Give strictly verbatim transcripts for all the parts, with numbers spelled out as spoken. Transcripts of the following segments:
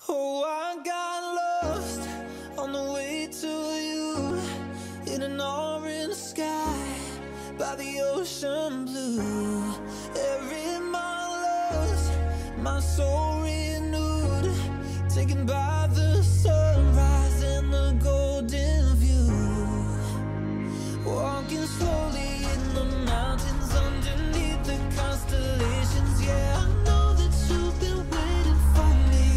Oh, I got lost on the way to you, in an orange sky by the ocean blue. Every mile lost, my soul renewed, taken by the sunrise and the golden view. Walking slowly in the mountains underneath the constellations. Yeah, I know that you've been waiting for me.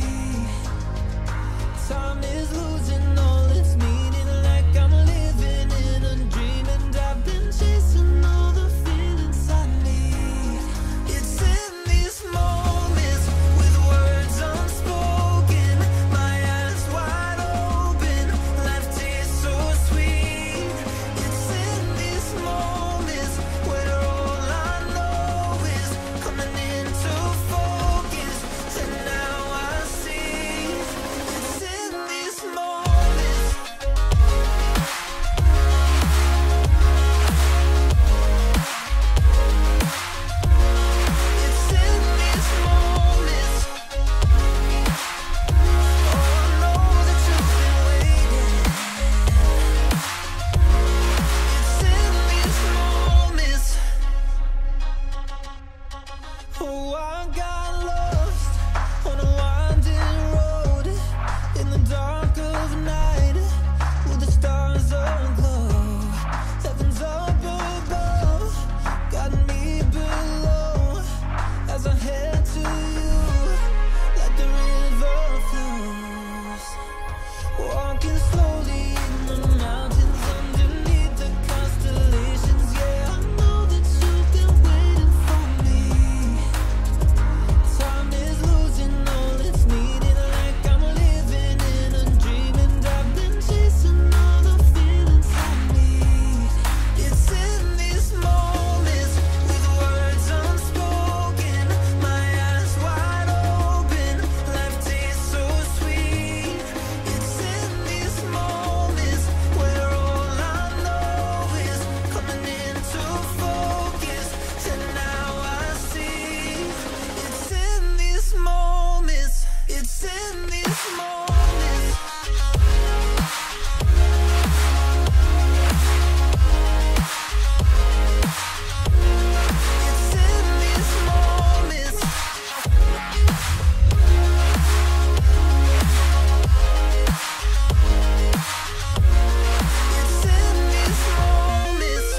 Time is losing all its meaning, like I'm living in a dream, and I've been chasing all the feelings I need. It's in these moments, with words unspoken, my eyes wide open, life tastes so sweet. It's in these moments where all I know is coming into focus, and now I see. It's in these moments. It's in these moments. Oh, I know that you've been waiting. It's in these moments. Oh, I got lost on a winding road in the dark of night, with the stars aglow. Heaven's up above, got me below, as I head to you like the river flows. Walking slowly in the mountains underneath the constellations. Yeah, I know that you've been waiting for me. Time is losing all its meaning, like I'm living in a dream, and I've been chasing all the feelings I need. It's in these moments, with words unspoken, my eyes wide open, life tastes so sweet. It's in these moments where all I know is coming into focus, and now I see. It's in these moments. It's in these moments. It's in these moments. It's in these moments.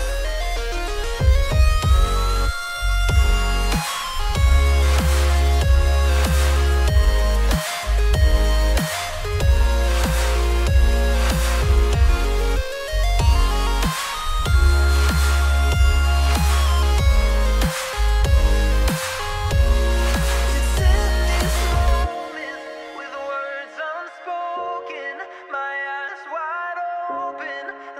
It's in these moments, with words unspoken, my eyes wide open,